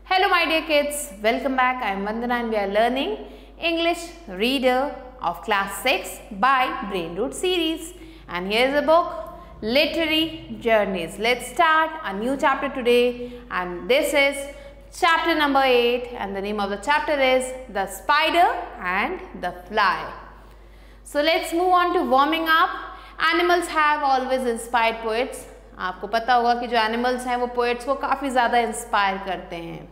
Hello my dear kids, welcome back. I am Vandana and we are learning English Reader of class 6 by Brain Root series. And here is a book, Literary Journeys. Let's start a new chapter today, and this is chapter number 8, and the name of the chapter is The Spider and the Fly. So let's move on to warming up. Animals have always inspired poets. आपको पता होगा कि जो animals हैं वो poets को काफ़ी ज़्यादा इंस्पायर करते हैं.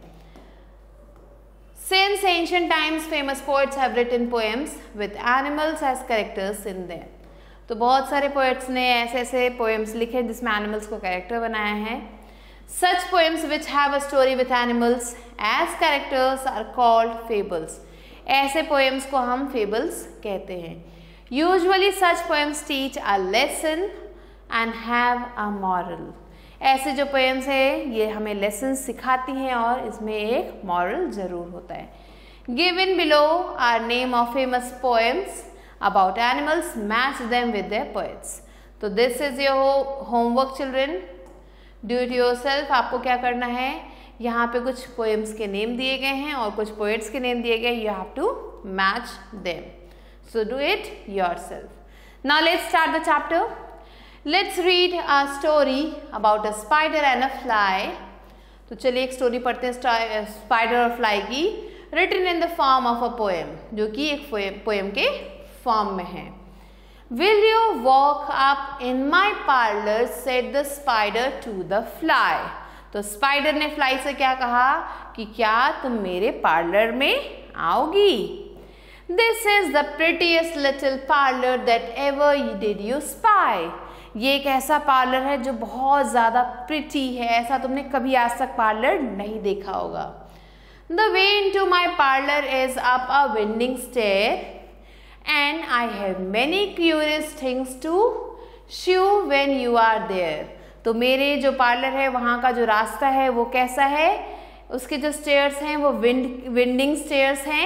Since ancient times, famous poets have written poems with animals as characters in them. तो बहुत सारे पोएट्स ने ऐसे ऐसे पोएम्स लिखे जिसमें एनिमल्स को कैरेक्टर बनाया है. Such poems which have a story with animals as characters are called fables. ऐसे पोएम्स को हम fables कहते हैं. Usually such poems teach a lesson and have a moral. ऐसे जो पोएम्स है ये हमें लेसन सिखाती हैं और इसमें एक मॉरल जरूर होता है. Given below are name of famous poems about animals. Match them with their poets. तो this is your homework children. Do it yourself. आपको क्या करना है, यहाँ पे कुछ पोएम्स के नेम दिए गए हैं और कुछ पोएट्स के नेम दिए गए. You have to match them. So do it yourself. Now let's start the chapter. Let's read a story about a spider and a fly. तो चलिए एक स्टोरी पढ़ते हैं स्पाइडर और फ्लाई की, written in the form of a poem, जो कि एक पोएम के फॉर्म में है. Will you walk up in my parlor, said the spider to the fly. तो स्पाइडर ने फ्लाई से क्या कहा कि क्या तुम मेरे पार्लर में आओगी. This is the prettiest little parlor that ever did you spy. ये एक ऐसा पार्लर है जो बहुत ज़्यादा प्रिटी है, ऐसा तुमने कभी आज तक पार्लर नहीं देखा होगा. The way into my parlor is up a winding stair and I have many curious things to show when you are there. तो मेरे जो पार्लर है वहाँ का जो रास्ता है वो कैसा है, उसके जो स्टेयर्स हैं वो विंडिंग स्टेयर्स हैं,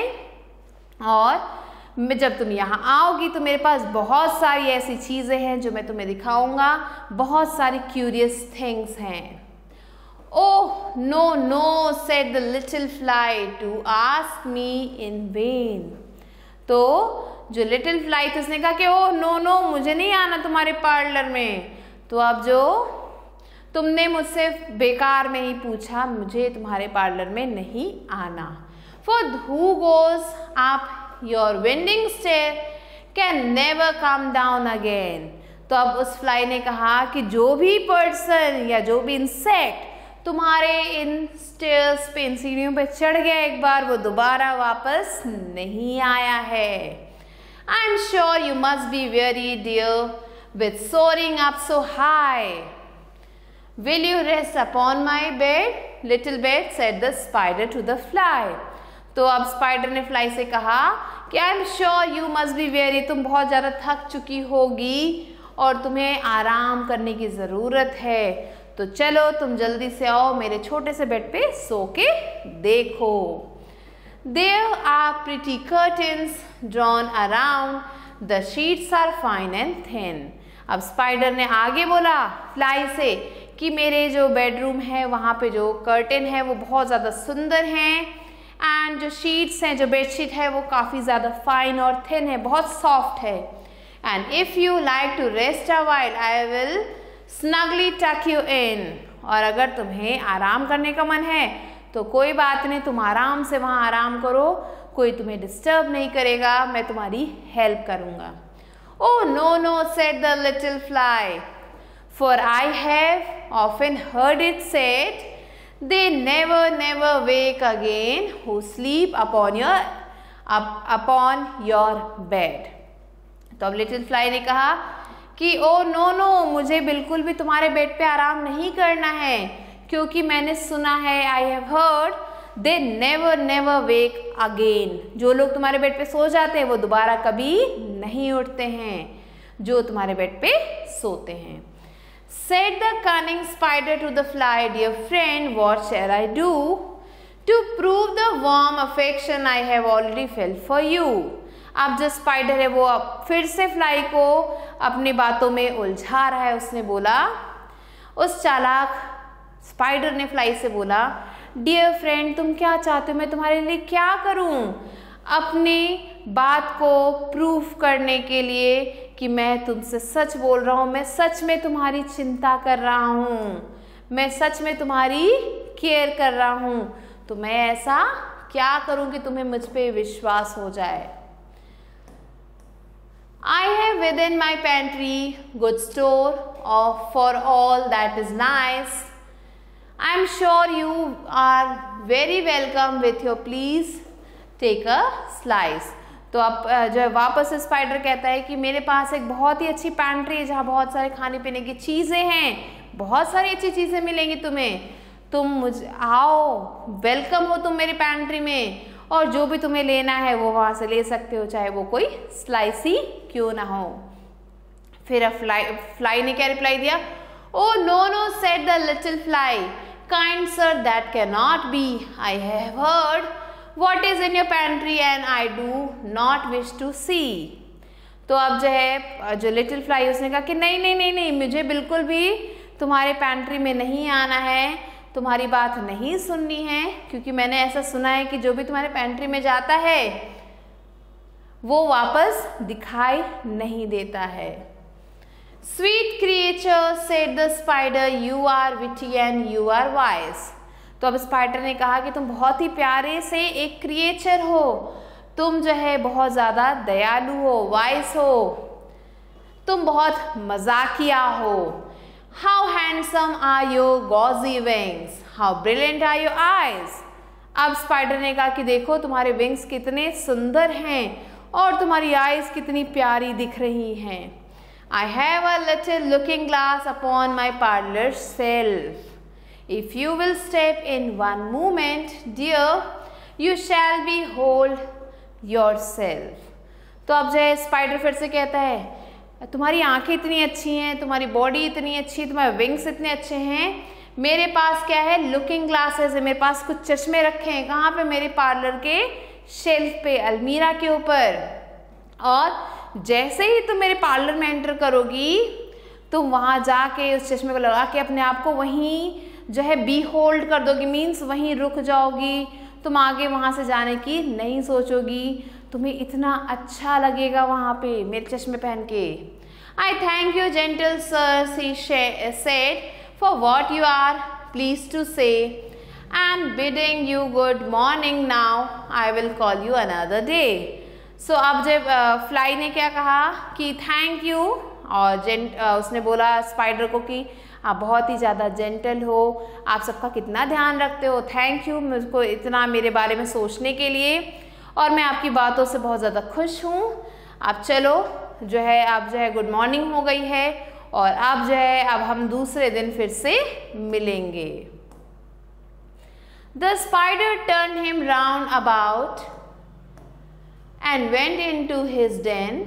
और जब तुम यहाँ आओगी तो मेरे पास बहुत सारी ऐसी चीज़ें हैं जो मैं तुम्हें दिखाऊंगा, बहुत सारी क्यूरियस थिंग्स हैं. Oh no no said the little fly to ask me in vain. तो जो लिटिल फ्लाई थी उसने कहा कि ओह नो नो मुझे नहीं आना तुम्हारे पार्लर में. तो अब जो तुमने मुझसे बेकार में ही पूछा, मुझे तुम्हारे पार्लर में नहीं आना. For who goes up your winding stair can never come down again. तो अब उस फ्लाई ने कहा कि जो भी पर्सन या जो भी इंसेक्ट तुम्हारे इन स्टेयर्स पे, इन सीढ़ियों पे चढ़ गया एक बार, वो दोबारा वापस नहीं आया है. I am sure you must be very dear with soaring up so high. Will you rest upon my bed, little bed, said the spider to the fly. तो अब स्पाइडर ने फ्लाई से कहा कि I am sure you must be very, तुम बहुत ज़्यादा थक चुकी होगी और तुम्हें आराम करने की ज़रूरत है, तो चलो तुम जल्दी से आओ मेरे छोटे से बेड पे सो के देखो. There are pretty curtains drawn around, the sheets are fine and thin. अब स्पाइडर ने आगे बोला फ्लाई से कि मेरे जो बेडरूम है वहाँ पे जो कर्टेन है वो बहुत ज़्यादा सुंदर हैं, एंड जो शीट्स हैं, जो बेडशीट है वो काफ़ी ज़्यादा फाइन और थिन है, बहुत सॉफ्ट है. And if you like to rest a while I will snugly tuck you in. और अगर तुम्हें आराम करने का मन है तो कोई बात नहीं, तुम आराम से वहाँ आराम करो, कोई तुम्हें डिस्टर्ब नहीं करेगा, मैं तुम्हारी हेल्प करूँगा. Oh no no said the little fly, for I have often heard it said, they never wake again who sleep upon your bed. तो अब लिटिल फ्लाई ने कहा कि ओ नो नो मुझे बिल्कुल भी तुम्हारे बेड पे आराम नहीं करना है, क्योंकि मैंने सुना है, I have heard, they never wake again. जो लोग तुम्हारे बेड पे सो जाते हैं वो दोबारा कभी नहीं उठते हैं, जो तुम्हारे बेड पे सोते हैं. Said the cunning spider to the fly, dear friend, what shall I do to prove the warm affection I have already felt for you. अब जो स्पाइडर है वो अब फिर से फ्लाई को अपनी बातों में उलझा रहा है. उसने बोला, उस चालाक स्पाइडर ने फ्लाई से बोला, डियर फ्रेंड, तुम क्या चाहते हो, मैं तुम्हारे लिए क्या करूं? अपनी बात को प्रूफ करने के लिए कि मैं तुमसे सच बोल रहा हूँ, मैं सच में तुम्हारी चिंता कर रहा हूँ, मैं सच में तुम्हारी केयर कर रहा हूँ, तो मैं ऐसा क्या करूँ कि तुम्हें मुझ पे विश्वास हो जाए। I have within my pantry good store of for all that is nice. I am sure you are very welcome with your please take a slice. तो अब जो है वापस स्पाइडर कहता है कि मेरे पास एक बहुत ही अच्छी पैंट्री है जहाँ बहुत सारे खाने पीने की चीज़ें हैं, बहुत सारी अच्छी चीज़ें मिलेंगी तुम्हें, तुम मुझे आओ, वेलकम हो तुम मेरी पैंट्री में, और जो भी तुम्हें लेना है वो वहाँ से ले सकते हो, चाहे वो कोई स्लाइस ही क्यों ना हो। फिर फ्लाई ने क्या रिप्लाई दिया? Oh no no said the little fly, kind sir that can not be, I have heard what is in your pantry and I do not wish to see. तो अब जो है जो लिटिल फ्लाई उसने कहा कि नहीं नहीं नहीं नहीं, मुझे बिल्कुल भी तुम्हारे पैंट्री में नहीं आना है, तुम्हारी बात नहीं सुननी है, क्योंकि मैंने ऐसा सुना है कि जो भी तुम्हारे पैंट्री में जाता है वो वापस दिखाई नहीं देता है। Sweet creature said the spider, you are witty and you are wise. तो अब स्पाइडर ने कहा कि तुम बहुत ही प्यारे से एक क्रिएचर हो, तुम जो है बहुत ज़्यादा दयालु हो, वाइज हो, तुम बहुत मजाकिया हो। How handsome are your gauzy wings? How brilliant are your eyes? अब स्पाइडर ने कहा कि देखो तुम्हारे विंग्स कितने सुंदर हैं और तुम्हारी आईज कितनी प्यारी दिख रही हैं। I have a little looking glass upon my parlor shelf. If you will step in one moment, dear, you shall behold yourself. तो अब जो है स्पाइडर फिर से कहता है तुम्हारी आंखें इतनी अच्छी हैं, तुम्हारी बॉडी इतनी अच्छी, तुम्हारे विंग्स इतने अच्छे हैं, मेरे पास क्या है, लुकिंग ग्लासेस है, मेरे पास कुछ चश्मे रखे हैं। कहाँ पे? मेरे पार्लर के शेल्फ पे, अलमीरा के ऊपर। और जैसे ही तुम मेरे पार्लर में एंटर करोगी, तुम वहाँ जाके उस चश्मे को लगा के अपने आप को वहीं जो है बी होल्ड कर दोगी, मीन्स वहीं रुक जाओगी, तुम आगे वहाँ से जाने की नहीं सोचोगी, तुम्हें इतना अच्छा लगेगा वहाँ पे मेरे चश्मे पहन के। I thank you gentle sir, she said, for what you are pleased to say. I am bidding you good morning now. I will call you another day. So अब जब फ्लाई ने क्या कहा कि थैंक यू, और उसने बोला spider को कि आप बहुत ही ज़्यादा जेंटल हो, आप सबका कितना ध्यान रखते हो, थैंक यू मुझको इतना मेरे बारे में सोचने के लिए, और मैं आपकी बातों से बहुत ज़्यादा खुश हूँ। आप चलो जो है, आप जो है गुड मॉर्निंग हो गई है, और आप जो है अब हम दूसरे दिन फिर से मिलेंगे। The spider turned him round about and went into his den,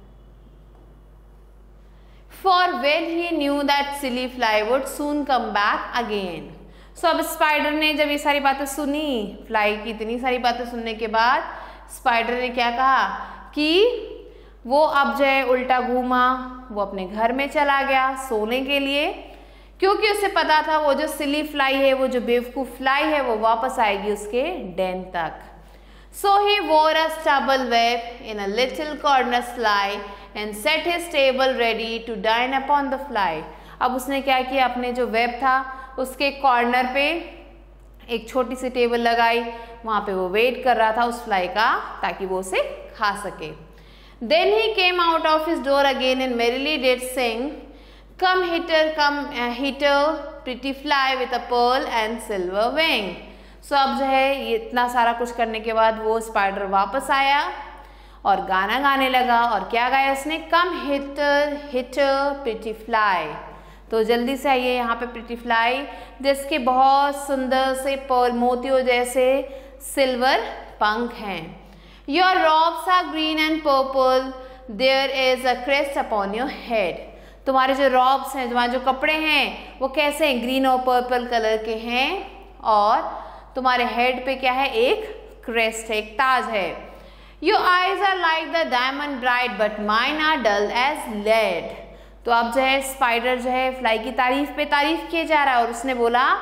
for well he knew that silly fly would soon come back again. So अब स्पाइडर ने जब ये सारी बातें सुनी, फ्लाई की इतनी सारी बातें सुनने के बाद स्पाइडर ने क्या कहा कि वो अब जो है उल्टा घूमा, वो अपने घर में चला गया सोने के लिए, क्योंकि उसे पता था वो जो सिली फ्लाई है, वो जो बेवकूफ फ्लाई है, वो वापस आएगी उसके डेन तक। So he wore a stubble web in a little corner sly and set his table ready to dine upon the fly. अब उसने क्या किया, अपने जो वेब था उसके कॉर्नर पे एक छोटी सी टेबल लगाई, वहाँ पे वो वेट कर रहा था उस फ्लाई का ताकि वो उसे खा सके। Then he came out of his door again and merrily did sing, come hitter, pretty fly with a pearl and silver wing. So अब जो है ये इतना सारा कुछ करने के बाद वो स्पाइडर वापस आया और गाना गाने लगा, और क्या गाया उसने, कम हिटर प्रिटी फ्लाई। तो जल्दी से आइए यहाँ पे प्रिटी फ्लाई, जिसके बहुत सुंदर से पर्ल मोतियों जैसे सिल्वर पंख हैं। Your robes are green and purple, there is a crest upon your head. तुम्हारे जो रॉब्स हैं, तुम्हारे जो कपड़े हैं, वो कैसे हैं, ग्रीन और पर्पल कलर के हैं, और तुम्हारे हेड पे क्या है, एक क्रेस्ट है, एक ताज है। Your eyes are like the diamond bright but mine are dull as lead. तो अब जो है स्पाइडर जो है फ्लाई की तारीफ पे तारीफ किए जा रहा है, और उसने बोला कि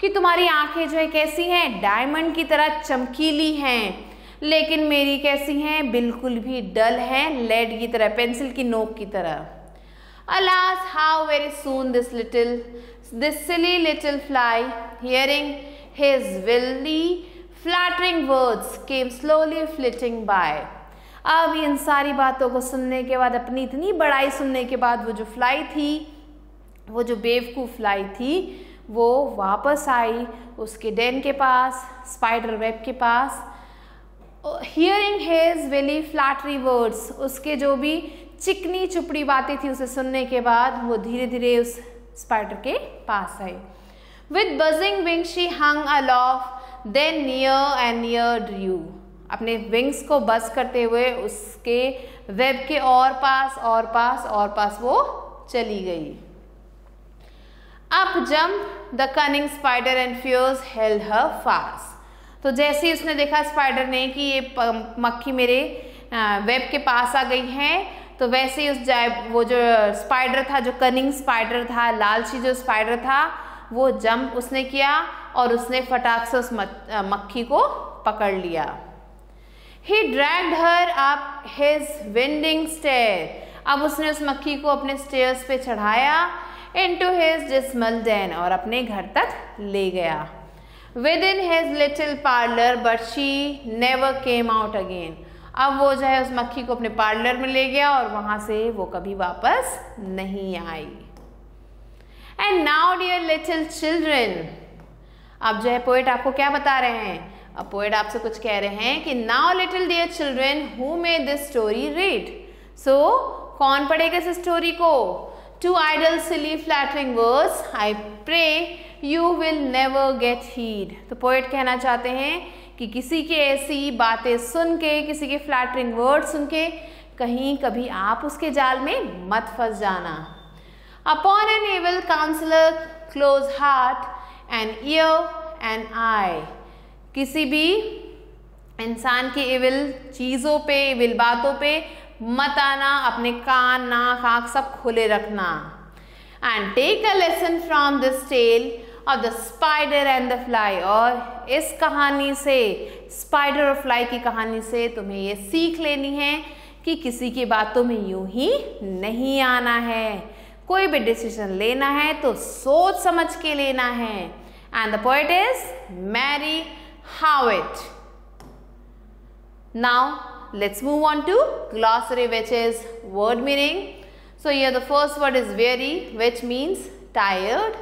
कि तुम्हारी आंखें जो है कैसी हैं, डायमंड की तरह चमकीली हैं, लेकिन मेरी कैसी हैं, बिल्कुल भी डल हैं, लेड की तरह, पेंसिल की नोक की तरह। Alas, how very soon this silly little fly, hearing his willy flattering words, came slowly flitting by. अब इन सारी बातों को सुनने के बाद, अपनी इतनी बड़ाई सुनने के बाद, वो जो फ्लाई थी, वो जो बेवकूफ़ फ्लाई थी, वो वापस आई उसके डेन के पास, स्पाइडर वेब के पास। Hearing his wily flattery words, उसके जो भी चिकनी चुपड़ी बातें थी उसे सुनने के बाद वो धीरे धीरे उस स्पाइडर के पास आई। With buzzing wing she hung aloft, then near and near drew, अपने विंग्स को बज करते हुए उसके वेब के और पास वो चली गई। Up jump the cunning spider and fierce held her fast, तो जैसे ही उसने देखा स्पाइडर ने कि ये मक्खी मेरे वेब के पास आ गई है, तो वैसे ही वो जो स्पाइडर था, जो कनिंग स्पाइडर था, लालची जो स्पाइडर था, वो जंप उसने किया और उसने फटाक से उस मक्खी को पकड़ लिया। He dragged her up his winding stair, अब उसने उस मक्खी को अपने स्टेयर्स पे चढ़ाया, into his dismal den, और अपने घर तक ले गया। Within his little parlor, but she never came out again, अब वो जो है उस मक्खी को अपने पार्लर में ले गया और वहां से वो कभी वापस नहीं आई। And now dear little children, अब जो है पोएट आपको क्या बता रहे हैं, अब पोएट आपसे कुछ कह रहे हैं कि now little dear children who may this story read, so कौन पढ़ेगा इस स्टोरी को, to idle silly flattering words I pray you will never get heed, तो पोएट कहना चाहते हैं कि किसी के ऐसी बातें सुन के, किसी के फ्लैटरिंग वर्ड सुन के कहीं कभी आप उसके जाल में मत फंस जाना। Upon an evil counselor close heart and ear and eye, किसी भी इंसान की इविल चीज़ों पे, इविल बातों पे मत आना, अपने कान, नाक, आँख सब खुले रखना। And take a lesson from this tale of the spider and the fly, और इस कहानी से, स्पाइडर और फ्लाई की कहानी से तुम्हें ये सीख लेनी है कि किसी की बातों में यूं ही नहीं आना है, कोई भी डिसीजन लेना है तो सोच समझ के लेना है। And the poet is Mary Howitt. Now let's move on to glossary, which is word meaning. So here the first word is weary, which means tired.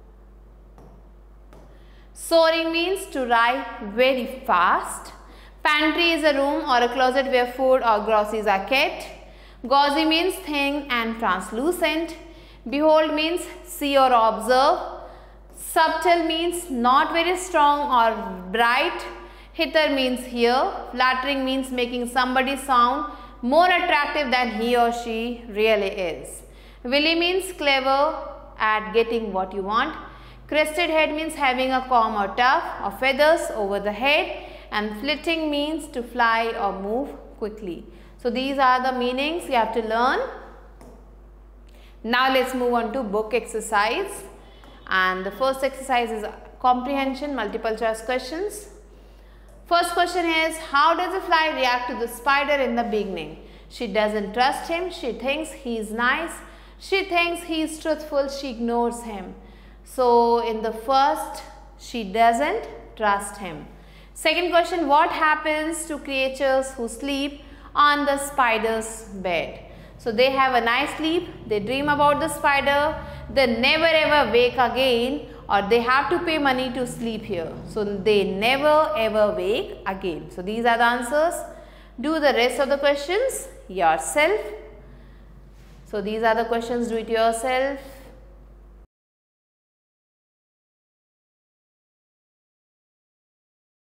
Soaring means to ride very fast. Pantry is a room or a closet where food or groceries are kept. Gauzy means thin and translucent. Behold means see or observe. Subtle means not very strong or bright. Hither means hear. Flattering means making somebody sound more attractive than he or she really is. Willy means clever at getting what you want. Crested head means having a comb or tuft or feathers over the head, and flitting means to fly or move quickly. So these are the meanings you have to learn. Now let's move on to book exercise, and the first exercise is comprehension multiple choice questions. First question is, how does the fly react to the spider in the beginning? She doesn't trust him. She thinks he is nice. She thinks he is truthful. She ignores him. So in the first, she doesn't trust him. Second question, what happens to creatures who sleep on the spider's bed? So they have a nice sleep, they dream about the spider, they never ever wake again, or they have to pay money to sleep here. So they never ever wake again. So these are the answers. Do the rest of the questions yourself. So these are the questions, do it yourself.